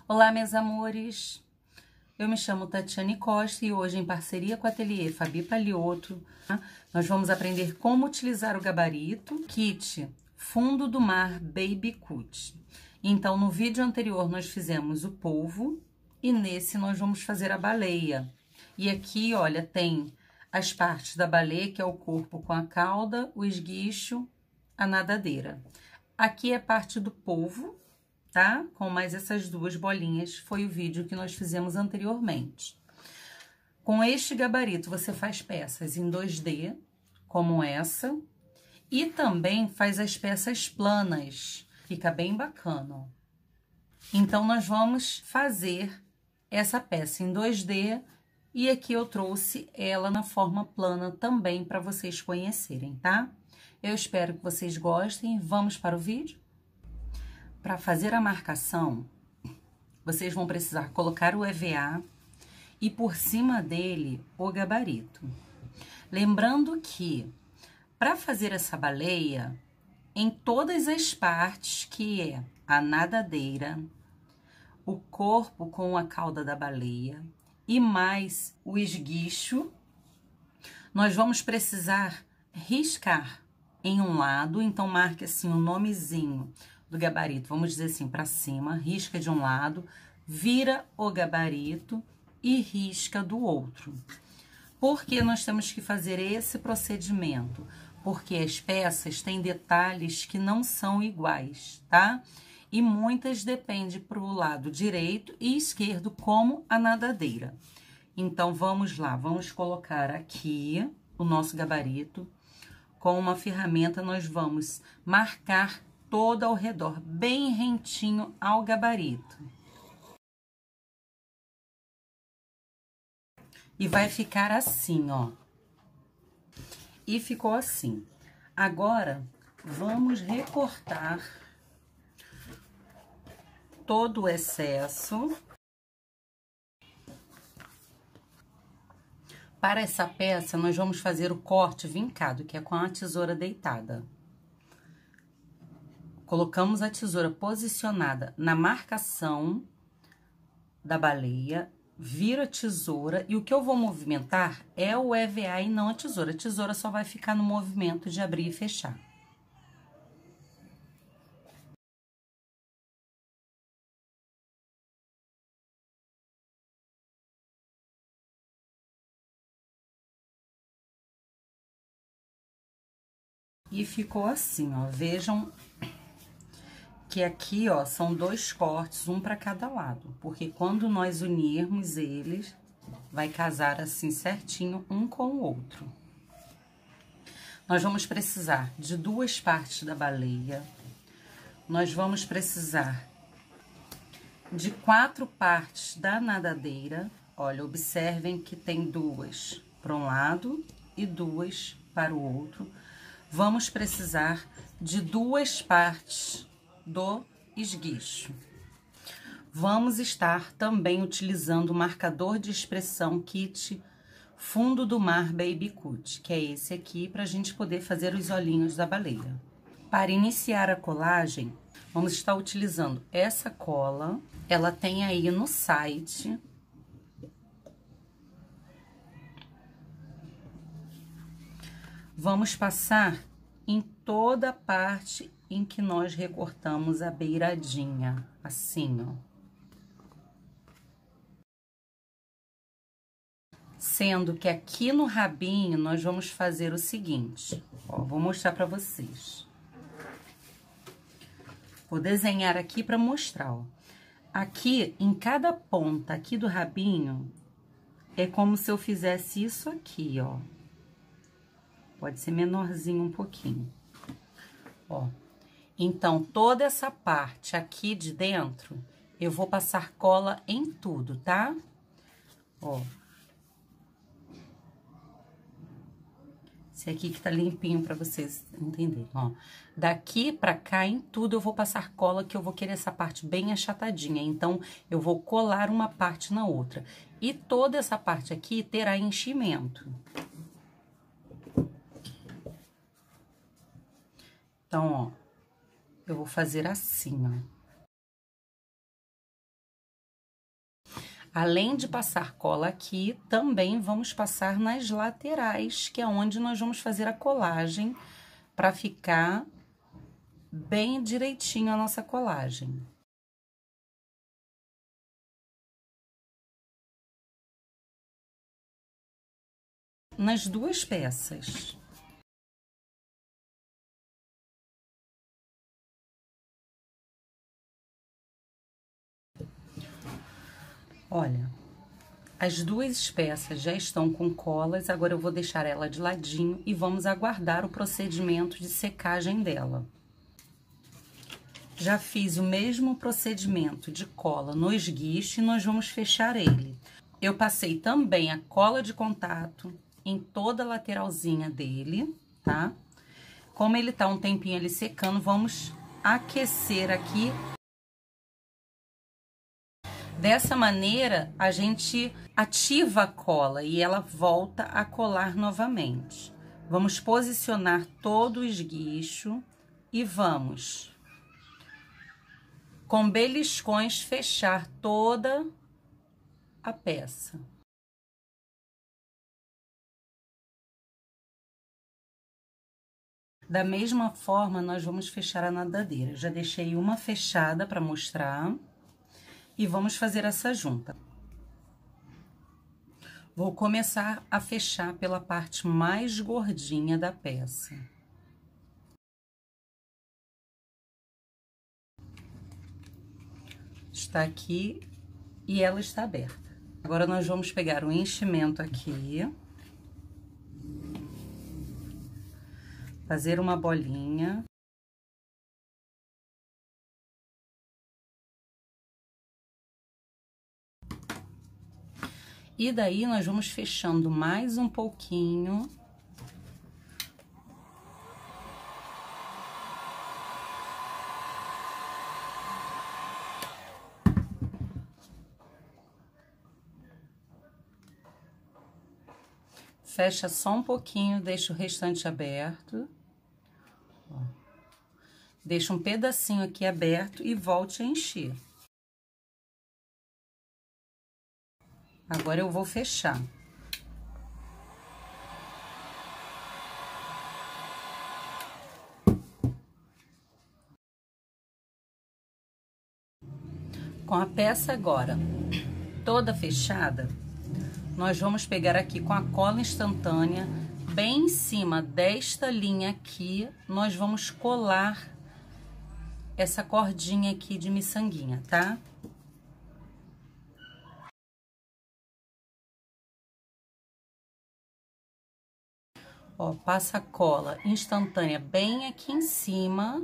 Olá, meus amores! Eu me chamo Tatiane Costa e hoje, em parceria com o ateliê Fabi Paliotto, nós vamos aprender como utilizar o gabarito Kit Fundo do Mar Baby Cut. Então, no vídeo anterior, nós fizemos o polvo e nesse nós vamos fazer a baleia. E aqui, olha, tem as partes da baleia, que é o corpo com a cauda, o esguicho, a nadadeira. Aqui é parte do polvo, tá? Com mais essas duas bolinhas, foi o vídeo que nós fizemos anteriormente. Com este gabarito, você faz peças em 2D, como essa, e também faz as peças planas, fica bem bacana, ó. Então, nós vamos fazer essa peça em 2D, e aqui eu trouxe ela na forma plana também para vocês conhecerem, tá? Eu espero que vocês gostem, vamos para o vídeo? Para fazer a marcação, vocês vão precisar colocar o EVA e por cima dele o gabarito. Lembrando que para fazer essa baleia, em todas as partes, que é a nadadeira, o corpo com a cauda da baleia e mais o esguicho, nós vamos precisar riscar em um lado, então marque assim o nomezinho do gabarito, vamos dizer assim, para cima, risca de um lado, vira o gabarito e risca do outro. Por que nós temos que fazer esse procedimento? Porque as peças têm detalhes que não são iguais, tá? E muitas dependem para o lado direito e esquerdo, como a nadadeira. Então, vamos lá, vamos colocar aqui o nosso gabarito. Com uma ferramenta, nós vamos marcar todo ao redor, bem rentinho ao gabarito. E vai ficar assim, ó. E ficou assim. Agora, vamos recortar todo o excesso. Para essa peça, nós vamos fazer o corte vincado, que é com a tesoura deitada. Colocamos a tesoura posicionada na marcação da baleia, vira a tesoura, e o que eu vou movimentar é o EVA e não a tesoura. A tesoura só vai ficar no movimento de abrir e fechar. E ficou assim, ó, vejam que aqui, ó, são dois cortes, um para cada lado, porque quando nós unirmos eles, vai casar assim certinho um com o outro. Nós vamos precisar de duas partes da baleia, nós vamos precisar de 4 partes da nadadeira. Olha, observem que tem duas para um lado e duas para o outro. Vamos precisar de 2 partes do esguicho. Vamos estar também utilizando o marcador de expressão Kit Fundo do Mar Baby Cut, que é esse aqui, para a gente poder fazer os olhinhos da baleia. Para iniciar a colagem, vamos estar utilizando essa cola, ela tem aí no site. Vamos passar em toda a parte em que nós recortamos a beiradinha, assim, ó. Sendo que aqui no rabinho nós vamos fazer o seguinte, ó, vou mostrar pra vocês. Vou desenhar aqui pra mostrar, ó. Aqui, em cada ponta aqui do rabinho, é como se eu fizesse isso aqui, ó. Pode ser menorzinho um pouquinho, ó. Então, toda essa parte aqui de dentro, eu vou passar cola em tudo, tá? Ó. Esse aqui que tá limpinho pra vocês entenderem, ó. Daqui pra cá, em tudo, eu vou passar cola, que eu vou querer essa parte bem achatadinha. Então, eu vou colar uma parte na outra. E toda essa parte aqui terá enchimento. Então, ó, eu vou fazer assim, ó. Além de passar cola aqui, também vamos passar nas laterais, que é onde nós vamos fazer a colagem para ficar bem direitinho a nossa colagem. Nas duas peças. Olha, as duas peças já estão com colas, agora eu vou deixar ela de ladinho e vamos aguardar o procedimento de secagem dela. Já fiz o mesmo procedimento de cola no esguicho e nós vamos fechar ele. Eu passei também a cola de contato em toda a lateralzinha dele, tá? Como ele tá um tempinho ali secando, vamos aquecer aqui. Dessa maneira, a gente ativa a cola e ela volta a colar novamente. Vamos posicionar todo o esguicho e vamos, com beliscões, fechar toda a peça. Da mesma forma, nós vamos fechar a nadadeira. Já deixei uma fechada para mostrar. E vamos fazer essa junta. Vou começar a fechar pela parte mais gordinha da peça. Está aqui e ela está aberta. Agora, nós vamos pegar o enchimento aqui. Fazer uma bolinha. E daí, nós vamos fechando mais um pouquinho. Fecha só um pouquinho, deixa o restante aberto. Ó. Deixa um pedacinho aqui aberto e volte a encher. Agora eu vou fechar. Com a peça agora toda fechada, nós vamos pegar aqui com a cola instantânea, bem em cima desta linha aqui, nós vamos colar essa cordinha aqui de miçanguinha, tá? Ó, passa a cola instantânea bem aqui em cima.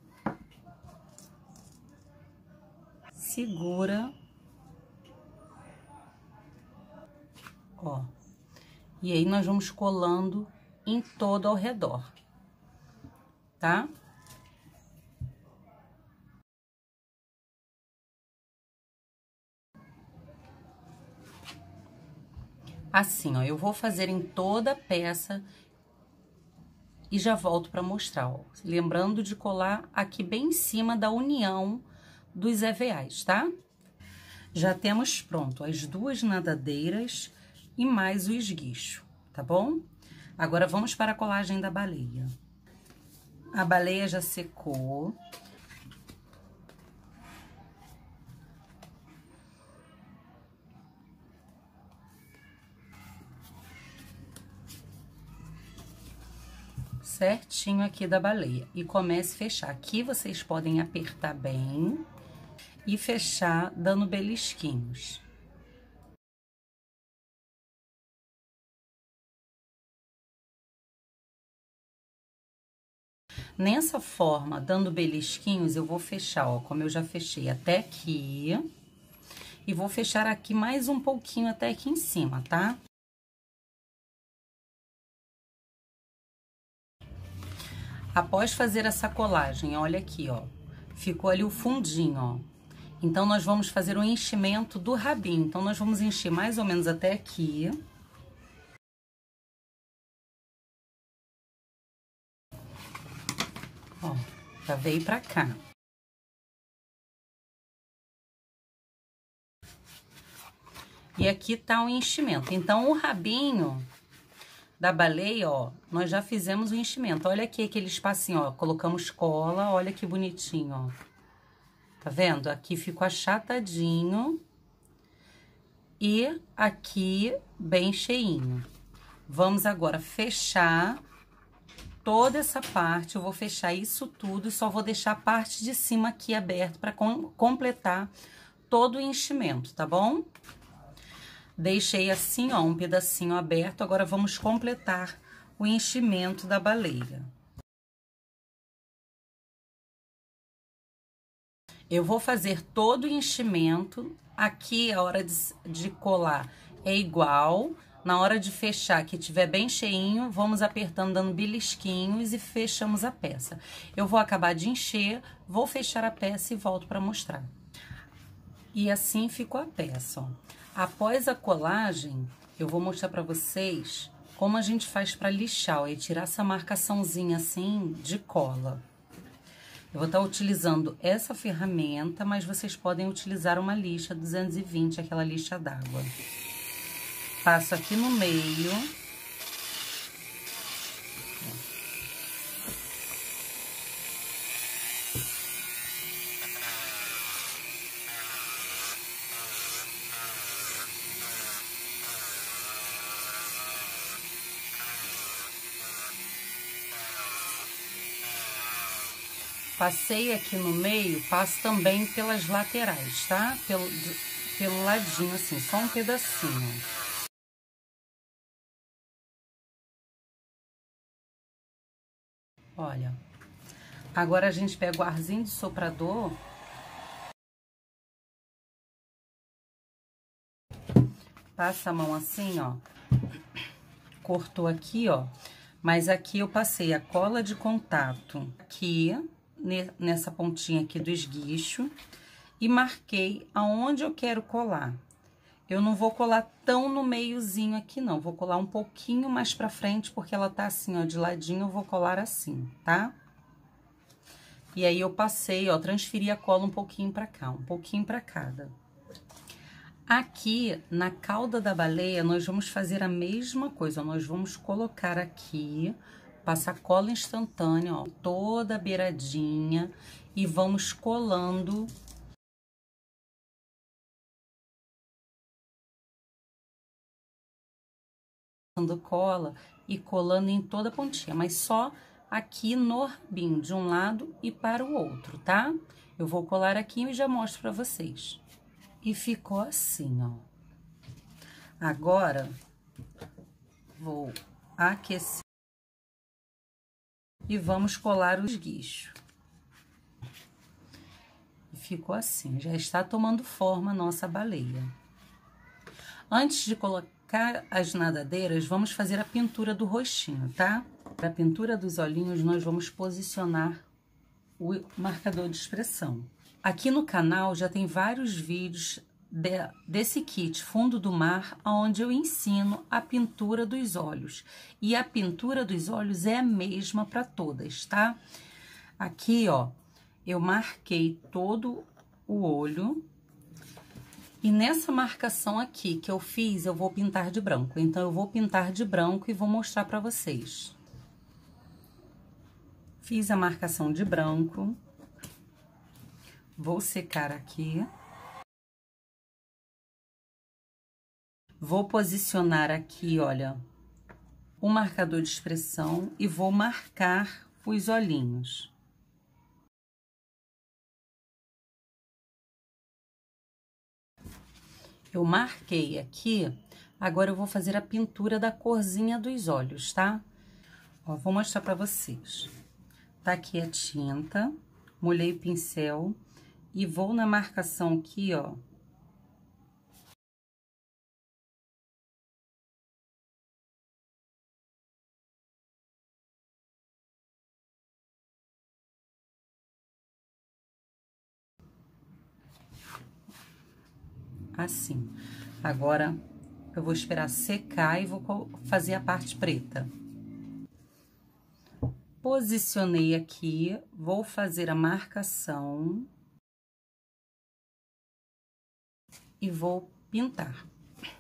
Segura. Ó. E aí, nós vamos colando em todo ao redor, tá? Assim, ó, eu vou fazer em toda a peça e já volto para mostrar, ó. Lembrando de colar aqui bem em cima da união dos EVAs, tá? Já temos pronto as duas nadadeiras e mais o esguicho, tá bom? Agora, vamos para a colagem da baleia. A baleia já secou. Certinho aqui da baleia. E comece a fechar. Aqui vocês podem apertar bem e fechar dando belisquinhos. Nessa forma, dando belisquinhos, eu vou fechar, ó, como eu já fechei até aqui. E vou fechar aqui mais um pouquinho até aqui em cima, tá? Após fazer essa colagem, olha aqui, ó. Ficou ali o fundinho, ó. Então, nós vamos fazer o enchimento do rabinho. Então, nós vamos encher mais ou menos até aqui. Ó, já veio pra cá. E aqui tá o enchimento. Então, o rabinho da baleia, ó, nós já fizemos o enchimento. Olha aqui aquele espacinho, ó, colocamos cola, olha que bonitinho, ó. Tá vendo? Aqui ficou achatadinho e aqui bem cheinho. Vamos agora fechar toda essa parte, eu vou fechar isso tudo e só vou deixar a parte de cima aqui aberta para completar todo o enchimento, tá bom? Deixei assim, ó, um pedacinho aberto, agora vamos completar o enchimento da baleia. Eu vou fazer todo o enchimento, aqui a hora de colar é igual, na hora de fechar, que tiver bem cheinho, vamos apertando, dando belisquinhos e fechamos a peça. Eu vou acabar de encher, vou fechar a peça e volto para mostrar. E assim ficou a peça, ó. Após a colagem, eu vou mostrar para vocês como a gente faz para lixar, ó, e tirar essa marcaçãozinha assim de cola. Eu vou estar utilizando essa ferramenta, mas vocês podem utilizar uma lixa 220, aquela lixa d'água. Passo aqui no meio. Passei aqui no meio, passo também pelas laterais, tá? Pelo ladinho, assim, só um pedacinho. Olha. Agora a gente pega o arzinho de soprador. Passa a mão assim, ó. Cortou aqui, ó. Mas aqui eu passei a cola de contato aqui, nessa pontinha aqui do esguicho, e marquei aonde eu quero colar. Eu não vou colar tão no meiozinho aqui, não. Vou colar um pouquinho mais pra frente, porque ela tá assim, ó, de ladinho, eu vou colar assim, tá? E aí, eu passei, ó, transferi a cola um pouquinho pra cá, um pouquinho pra cada. Aqui, na cauda da baleia, nós vamos fazer a mesma coisa, ó. Nós vamos colocar aqui, passar cola instantânea, ó, toda a beiradinha, e vamos colando cola e colando em toda a pontinha, mas só aqui no rabinho, de um lado e para o outro, tá? Eu vou colar aqui e já mostro pra vocês. E ficou assim, ó. Agora, vou aquecer e vamos colar o esguicho. E ficou assim, já está tomando forma a nossa baleia. Antes de colocar as nadadeiras, vamos fazer a pintura do rostinho, tá? Para a pintura dos olhinhos, nós vamos posicionar o marcador de expressão. Aqui no canal já tem vários vídeos desse kit Fundo do Mar, onde eu ensino a pintura dos olhos. E a pintura dos olhos é a mesma para todas, tá? Aqui, ó, eu marquei todo o olho. E nessa marcação aqui que eu fiz, eu vou pintar de branco. Então, eu vou pintar de branco e vou mostrar pra vocês. Fiz a marcação de branco. Vou secar aqui. Vou posicionar aqui, olha, o marcador de expressão e vou marcar os olhinhos. Eu marquei aqui, agora eu vou fazer a pintura da corzinha dos olhos, tá? Ó, vou mostrar pra vocês. Tá aqui a tinta, molhei o pincel e vou na marcação aqui, ó. Assim. Agora, eu vou esperar secar e vou fazer a parte preta. Posicionei aqui, vou fazer a marcação e vou pintar.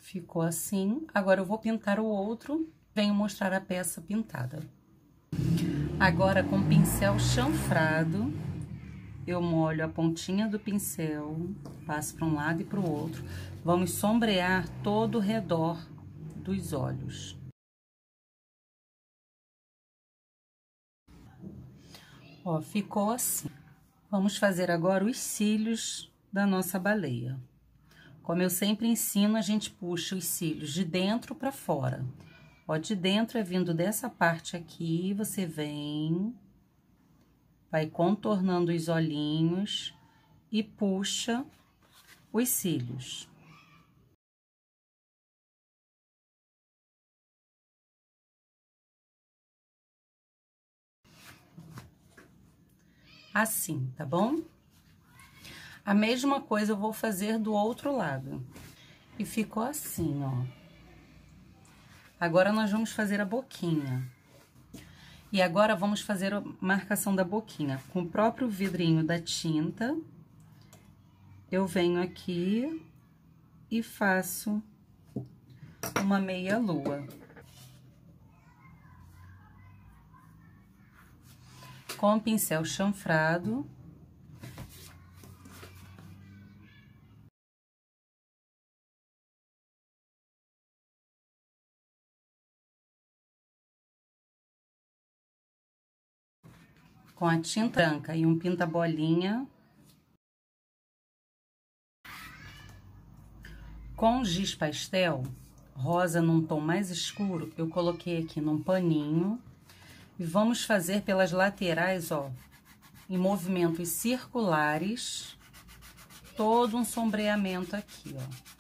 Ficou assim. Agora eu vou pintar o outro. Venho mostrar a peça pintada. Agora, com pincel chanfrado, eu molho a pontinha do pincel, passo para um lado e para o outro. Vamos sombrear todo o redor dos olhos. Ó, ficou assim. Vamos fazer agora os cílios da nossa baleia. Como eu sempre ensino, a gente puxa os cílios de dentro para fora. Ó, de dentro é vindo dessa parte aqui, você vem, vai contornando os olhinhos e puxa os cílios. Assim, tá bom? A mesma coisa eu vou fazer do outro lado. E ficou assim, ó. Agora, nós vamos fazer a boquinha. E agora, vamos fazer a marcação da boquinha. Com o próprio vidrinho da tinta, eu venho aqui e faço uma meia lua. Com o pincel chanfrado, com a tinta branca e um pinta-bolinha, com giz pastel, rosa num tom mais escuro, eu coloquei aqui num paninho. E vamos fazer pelas laterais, ó, em movimentos circulares, todo um sombreamento aqui, ó.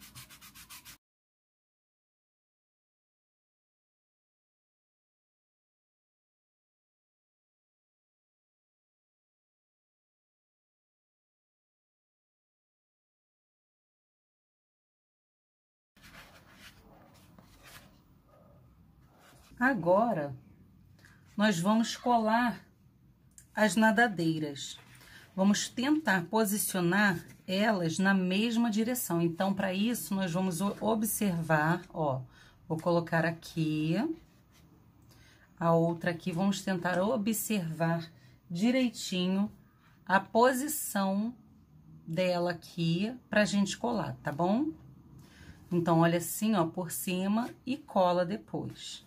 Agora, nós vamos colar as nadadeiras. Vamos tentar posicionar elas na mesma direção. Então, para isso, nós vamos observar, ó, vou colocar aqui, a outra aqui, vamos tentar observar direitinho a posição dela aqui pra gente colar, tá bom? Então, olha assim, ó, por cima e cola depois.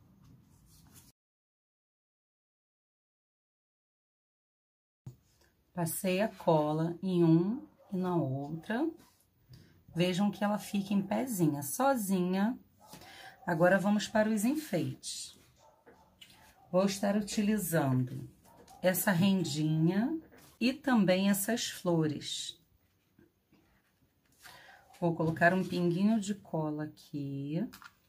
Passei a cola em um e na outra. Vejam que ela fica em pezinha, sozinha. Agora, vamos para os enfeites. Vou estar utilizando essa rendinha e também essas flores. Vou colocar um pinguinho de cola aqui.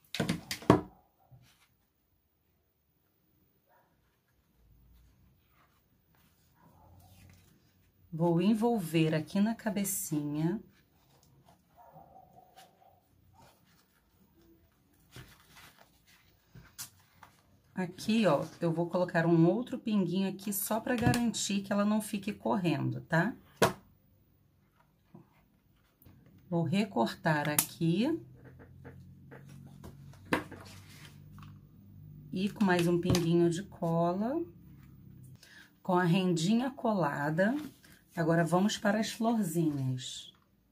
Vou envolver aqui na cabecinha. Aqui, ó, eu vou colocar um outro pinguinho aqui só pra garantir que ela não fique correndo, tá? Vou recortar aqui. E com mais um pinguinho de cola. Com a rendinha colada. Agora, vamos para as florzinhas.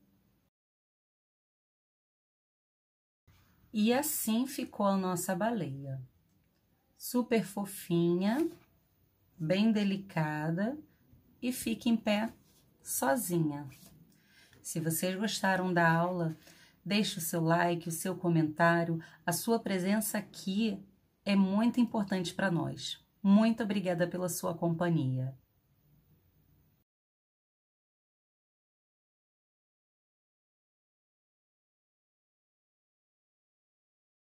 E assim ficou a nossa baleia. Super fofinha, bem delicada e fica em pé sozinha. Se vocês gostaram da aula, deixe o seu like, o seu comentário. A sua presença aqui é muito importante para nós. Muito obrigada pela sua companhia.